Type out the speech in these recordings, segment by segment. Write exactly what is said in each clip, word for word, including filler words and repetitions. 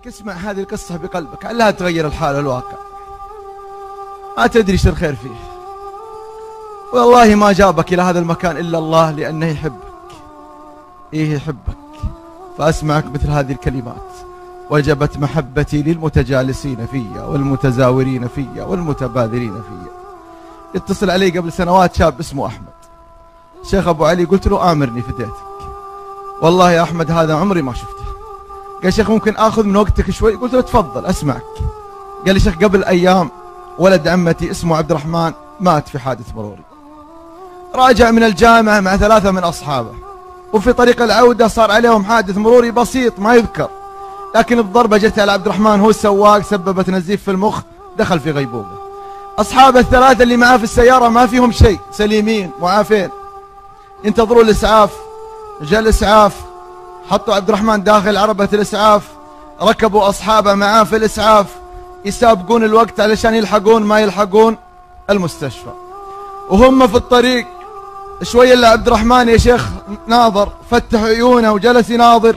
انك اسمع هذه القصة بقلبك، لعلها تغير الحال والواقع. ما تدري ايش الخير فيه. والله ما جابك إلى هذا المكان إلا الله، لأنه يحبك. إيه يحبك. فأسمعك مثل هذه الكلمات: وجبت محبتي للمتجالسين فيا والمتزاورين فيا والمتبادلين فيا. اتصل علي قبل سنوات شاب اسمه أحمد: شيخ أبو علي، قلت له آمرني فديتك. والله يا أحمد هذا عمري ما شفته. قال شيخ ممكن آخذ من وقتك شوي؟ قلت له تفضل أسمعك. قال لي شيخ قبل أيام ولد عمتي اسمه عبد الرحمن مات في حادث مروري. راجع من الجامعة مع ثلاثة من أصحابه، وفي طريق العودة صار عليهم حادث مروري بسيط ما يذكر، لكن الضربة جت على عبد الرحمن هو السواق، سببت نزيف في المخ، دخل في غيبوبة. أصحاب الثلاثة اللي معاه في السيارة ما فيهم شيء، سليمين معافين. ينتظروا الإسعاف. جاء الإسعاف، حطوا عبد الرحمن داخل عربة الإسعاف، ركبوا أصحابه معاه في الإسعاف، يسابقون الوقت علشان يلحقون ما يلحقون المستشفى. وهم في الطريق شوي إلا عبد الرحمن يا شيخ ناظر، فتح عيونه وجلس يناظر،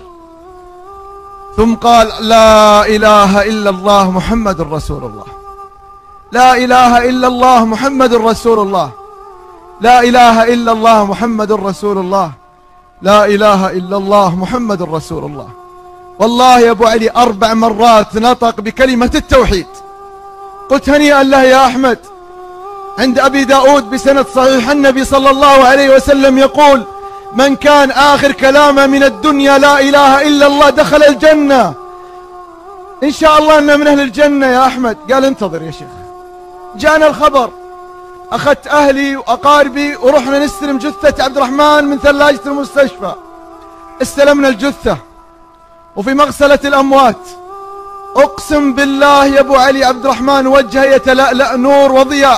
ثم قال: لا إله إلا الله محمد رسول الله، لا إله إلا الله محمد رسول الله، لا إله إلا الله محمد رسول الله، لا إله إلا الله محمد رسول الله. والله يا أبو علي أربع مرات نطق بكلمة التوحيد. قلت هنيئا له يا أحمد. عند أبي داود بسند صحيح النبي صلى الله عليه وسلم يقول: من كان آخر كلامه من الدنيا لا إله إلا الله دخل الجنة. إن شاء الله أنه من أهل الجنة يا أحمد. قال انتظر يا شيخ. جاءنا الخبر، أخذت أهلي وأقاربي ورحنا نستلم جثة عبد الرحمن من ثلاجة المستشفى. استلمنا الجثة وفي مغسلة الأموات، أقسم بالله يا أبو علي عبد الرحمن وجهه يتلألأ نور وضياء.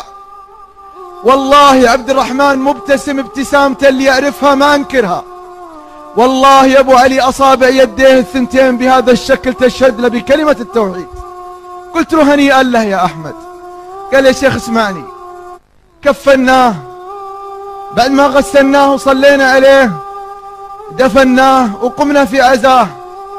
والله عبد الرحمن مبتسم ابتسامته اللي يعرفها ما أنكرها. والله يا أبو علي أصابع يديه الثنتين بهذا الشكل تشهد له بكلمة التوحيد. قلت له هنيئا له يا أحمد. قال يا شيخ اسمعني، كفناه، بعد ما غسلناه وصلينا عليه دفناه وقمنا في عزاه.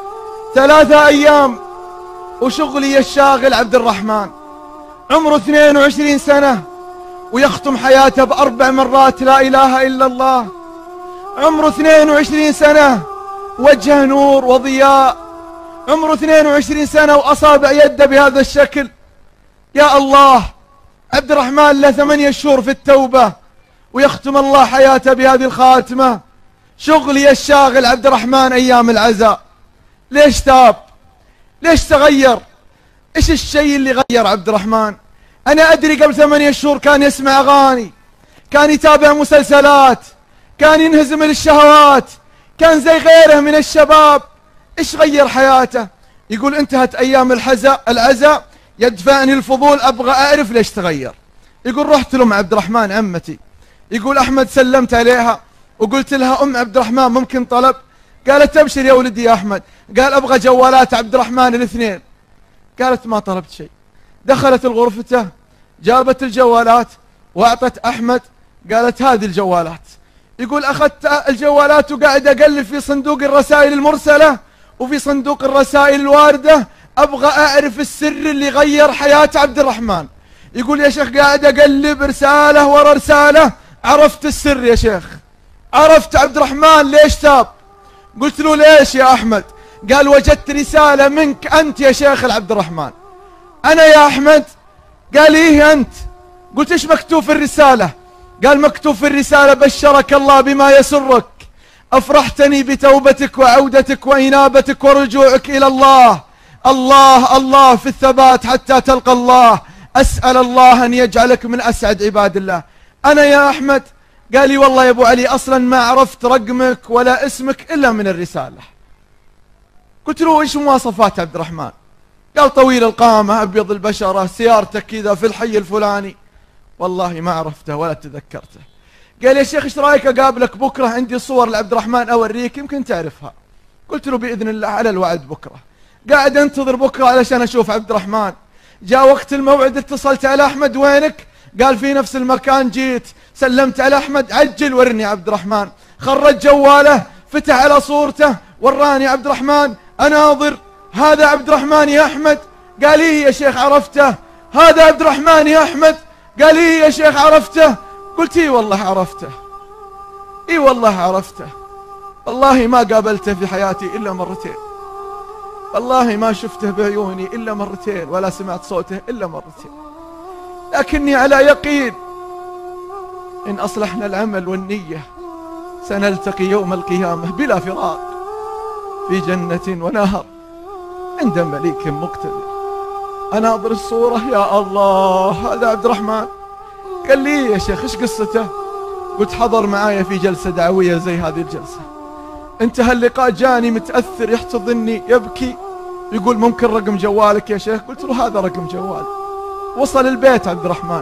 ثلاثة أيام وشغلي الشاغل عبد الرحمن عمره اثنين وعشرين سنة ويختم حياته بأربع مرات لا إله إلا الله. عمره اثنين وعشرين سنة، وجهه نور وضياء. عمره اثنين وعشرين سنة وأصابع يده بهذا الشكل. يا الله، عبد الرحمن له ثمانية شهور في التوبة ويختم الله حياته بهذه الخاتمة. شغلي الشاغل عبد الرحمن أيام العزاء. ليش تاب؟ ليش تغير؟ إيش الشيء اللي غير عبد الرحمن؟ أنا أدري قبل ثمانية شهور كان يسمع أغاني، كان يتابع مسلسلات، كان ينهزم للشهوات، كان زي غيره من الشباب. إيش غير حياته؟ يقول انتهت أيام الحزاء العزاء يدفعني الفضول أبغى أعرف ليش تغير. يقول رحت لأم عبد الرحمن عمتي، يقول أحمد سلمت عليها وقلت لها أم عبد الرحمن ممكن طلب؟ قالت أبشر يا ولدي يا أحمد. قال أبغى جوالات عبد الرحمن الاثنين. قالت ما طلبت شيء. دخلت الغرفته، جابت الجوالات وأعطت أحمد، قالت هذه الجوالات. يقول أخذت الجوالات وقاعد أقلب في صندوق الرسائل المرسلة وفي صندوق الرسائل الواردة، أبغى أعرف السر اللي غير حياة عبد الرحمن. يقول يا شيخ قاعد أقلب رسالة ورا رسالة، عرفت السر يا شيخ، عرفت عبد الرحمن ليش تاب. قلت له ليش يا أحمد؟ قال وجدت رسالة منك أنت يا شيخ عبد الرحمن. أنا يا أحمد؟ قال إيه أنت. قلت إيش مكتوب في الرسالة؟ قال مكتوب في الرسالة بشرك الله بما يسرك، أفرحتني بتوبتك وعودتك وإنابتك ورجوعك إلى الله. الله الله في الثبات حتى تلقى الله، أسأل الله أن يجعلك من أسعد عباد الله. أنا يا أحمد؟ قال لي والله يا أبو علي أصلا ما عرفت رقمك ولا اسمك إلا من الرسالة. قلت له إيش مواصفات عبد الرحمن؟ قال طويل القامة، أبيض البشرة، سيارته كذا في الحي الفلاني. والله ما عرفته ولا تذكرته. قال يا شيخ إيش رأيك أقابلك بكرة، عندي صور لعبد الرحمن أوريك يمكن تعرفها. قلت له بإذن الله على الوعد بكرة. قاعد انتظر بكرة علشان أشوف عبد الرحمن. جاء وقت الموعد اتصلت على أحمد وينك؟ قال في نفس المكان جيت. سلمت على أحمد، عجل ورني عبد الرحمن. خرج جواله، فتح على صورته، وراني عبد الرحمن. أناظر هذا عبد الرحمن يا أحمد. قال إيه يا شيخ عرفته. هذا عبد الرحمن يا أحمد. قال إيه يا شيخ عرفته. قلت إيه والله عرفته، إيه والله عرفته. والله ما قابلته في حياتي إلا مرتين، والله ما شفته بعيوني إلا مرتين، ولا سمعت صوته إلا مرتين، لكني على يقين إن أصلحنا العمل والنية سنلتقي يوم القيامة بلا فراق في جنة ونهر عند مليك مقتدر. أناظر الصورة يا الله، هذا عبد الرحمن. قال لي يا شيخ إيش قصته؟ قلت حضر معايا في جلسة دعوية زي هذه الجلسة، انتهى اللقاء جاني متأثر يحتضني يبكي، يقول ممكن رقم جوالك يا شيخ؟ قلت له هذا رقم جوال. وصل البيت عبد الرحمن،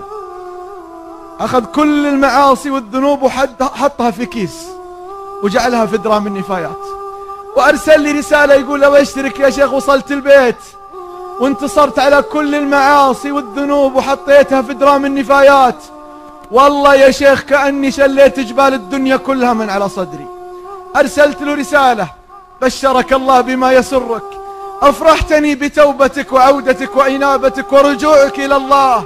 أخذ كل المعاصي والذنوب وحطها في كيس وجعلها في درام النفايات، وأرسل لي رسالة يقول لو اشترك يا شيخ وصلت البيت وانتصرت على كل المعاصي والذنوب وحطيتها في درام النفايات، والله يا شيخ كأني شليت جبال الدنيا كلها من على صدري. أرسلت له رسالة بشرك الله بما يسرك، أفرحتني بتوبتك وعودتك وإنابتك ورجوعك إلى الله.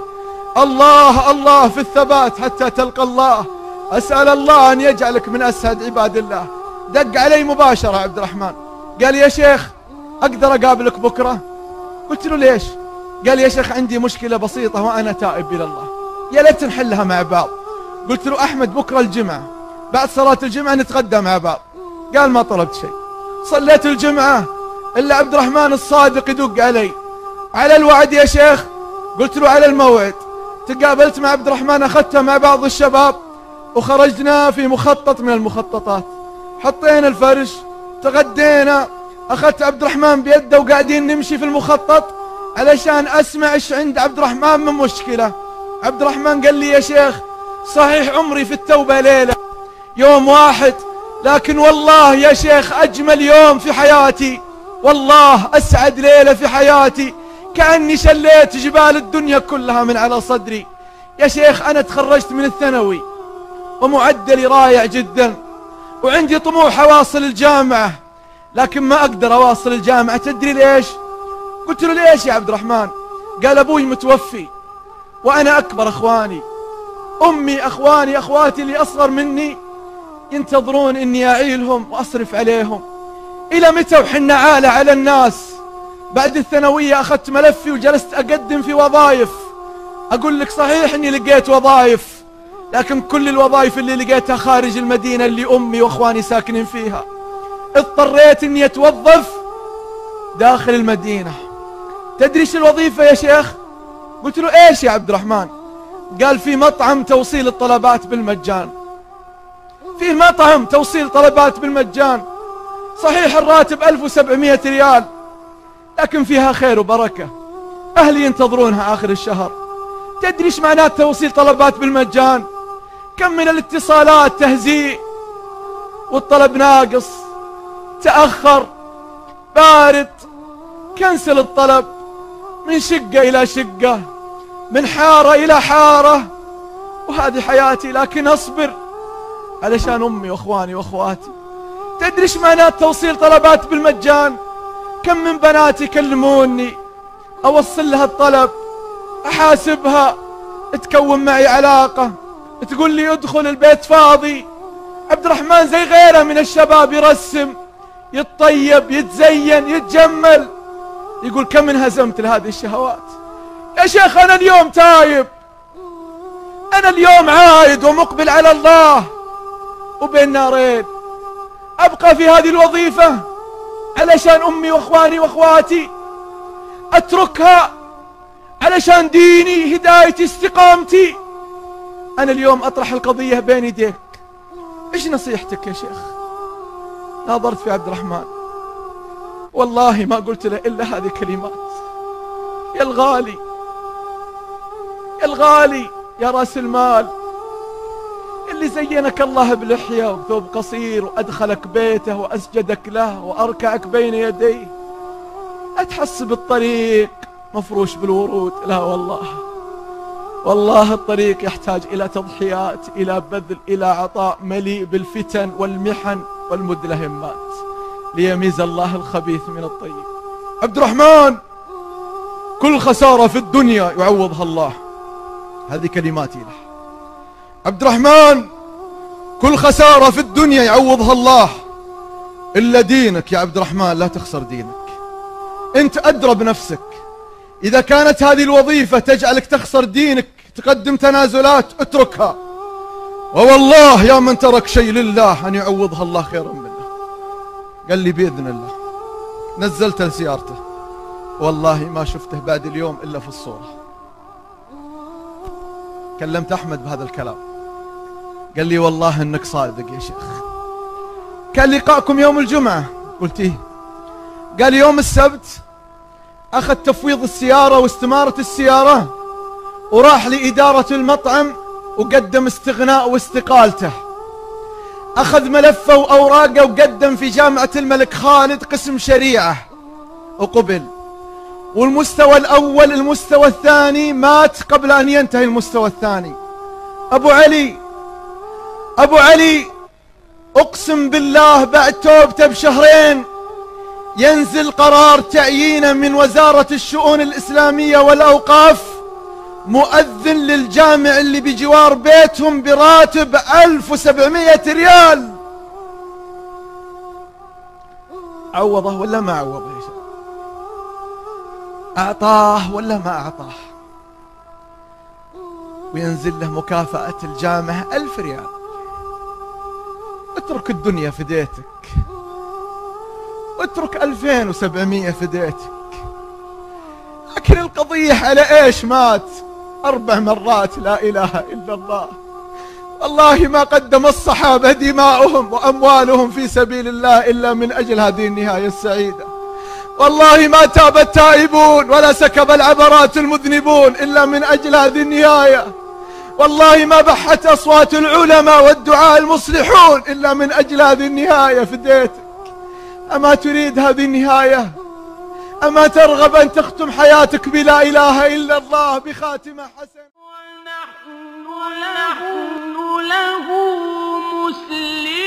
الله الله في الثبات حتى تلقى الله، أسأل الله أن يجعلك من أسعد عباد الله. دق علي مباشرة عبد الرحمن، قال يا شيخ أقدر أقابلك بكرة؟ قلت له ليش؟ قال يا شيخ عندي مشكلة بسيطة وأنا تائب إلى الله، يا ليت نحلها مع بعض. قلت له أحمد بكرة الجمعة بعد صلاة الجمعة نتغدى مع بعض. قال ما طلبت شيء. صليت الجمعة إلا عبد الرحمن الصادق يدق علي، على الوعد يا شيخ؟ قلت له على الموعد. تقابلت مع عبد الرحمن، أخذته مع بعض الشباب وخرجنا في مخطط من المخططات، حطينا الفرش تغدينا، أخذت عبد الرحمن بيده وقاعدين نمشي في المخطط علشان أسمع إيش عند عبد الرحمن من مشكلة. عبد الرحمن قال لي يا شيخ صحيح عمري في التوبة ليلة يوم واحد، لكن والله يا شيخ أجمل يوم في حياتي، والله أسعد ليلة في حياتي، كأني شليت جبال الدنيا كلها من على صدري. يا شيخ أنا تخرجت من الثانوي ومعدلي رائع جدا، وعندي طموح أواصل الجامعة، لكن ما أقدر أواصل الجامعة. تدري ليش؟ قلت له ليش يا عبد الرحمن؟ قال أبوي متوفي وأنا أكبر أخواني، أمي أخواني أخواتي اللي أصغر مني ينتظرون إني أعيلهم وأصرف عليهم. إلى متى وحنا عالة على الناس؟ بعد الثانوية أخذت ملفي وجلست أقدم في وظائف. أقول لك صحيح إني لقيت وظائف، لكن كل الوظائف اللي لقيتها خارج المدينة اللي أمي وأخواني ساكنين فيها. اضطريت إني أتوظف داخل المدينة. تدري إيش الوظيفة يا شيخ؟ قلت له إيش يا عبد الرحمن؟ قال في مطعم توصيل الطلبات بالمجان، في مطعم توصيل طلبات بالمجان. صحيح الراتب ألف وسبعمائة ريال، لكن فيها خير وبركة، أهلي ينتظرونها آخر الشهر. تدري إيش معنات توصيل طلبات بالمجان؟ كم من الاتصالات تهزيء والطلب ناقص، تأخر، بارد، كنسل الطلب، من شقة إلى شقة، من حارة إلى حارة، وهذه حياتي، لكن أصبر علشان أمي وأخواني وأخواتي. تدري إيش معنات توصيل طلبات بالمجان؟ كم من بنات يكلموني أوصل لها الطلب، أحاسبها، تكون معي علاقة، تقول لي ادخل البيت فاضي. عبد الرحمن زي غيره من الشباب يرسم، يتطيب، يتزين، يتجمل، يقول كم انهزمت لهذه الشهوات. يا شيخ أنا اليوم تايب، أنا اليوم عايد ومقبل على الله، وبين نارين أبقى في هذه الوظيفة علشان أمي وأخواني وأخواتي، أتركها علشان ديني، هدايتي، استقامتي. أنا اليوم أطرح القضية بين يديك، إيش نصيحتك يا شيخ؟ ناظرت في عبد الرحمن، والله ما قلت له إلا هذه كلمات: يا الغالي، يا الغالي، يا راس المال، اللي زينك الله بلحية وثوب قصير وأدخلك بيته وأسجدك له وأركعك بين يديه، أتحسب الطريق مفروش بالورود؟ لا والله، والله الطريق يحتاج إلى تضحيات، إلى بذل، إلى عطاء مليء بالفتن والمحن والمدلهمات، ليميز الله الخبيث من الطيب. عبد الرحمن كل خسارة في الدنيا يعوضها الله. هذه كلماتي له. عبد الرحمن كل خسارة في الدنيا يعوضها الله، إلا دينك يا عبد الرحمن لا تخسر دينك. أنت أدرى بنفسك، إذا كانت هذه الوظيفة تجعلك تخسر دينك تقدم تنازلات اتركها، ووالله يا من ترك شيء لله أن يعوضها الله خيرا منه. قال لي بإذن الله. نزلت لسيارته، والله ما شفته بعد اليوم إلا في الصورة. كلمت أحمد بهذا الكلام، قال لي والله إنك صادق يا شيخ. كان لقاءكم يوم الجمعة، قلت إيه؟ قال يوم السبت أخذ تفويض السيارة واستمارة السيارة وراح لإدارة المطعم وقدم استغناء واستقالته. أخذ ملفه وأوراقه وقدم في جامعة الملك خالد قسم شريعة وقبل. والمستوى الأول المستوى الثاني مات قبل أن ينتهي المستوى الثاني. أبو علي أبو علي أقسم بالله بعد توبته بشهرين ينزل قرار تعيينه من وزارة الشؤون الإسلامية والأوقاف مؤذن للجامع اللي بجوار بيتهم براتب ألف وسبعمائة ريال. عوضه ولا ما عوضه يا شباب؟ أعطاه ولا ما أعطاه؟ وينزل له مكافأة الجامعة ألف ريال. اترك الدنيا فديتك، اترك ألفين وسبعمائة فديتك. لكن القضية على ايش مات؟ أربع مرات لا إله إلا الله. والله ما قدم الصحابة دماؤهم وأموالهم في سبيل الله إلا من أجل هذه النهاية السعيدة. والله ما تاب التائبون ولا سكب العبرات المذنبون إلا من أجل هذه النهاية. والله ما بحت أصوات العلماء والدعاء المصلحون إلا من أجل هذه النهاية فديتك. أما تريد هذه النهاية؟ أما ترغب أن تختم حياتك بلا إله إلا الله بخاتمة حسنة؟ ونحن له مسلمون.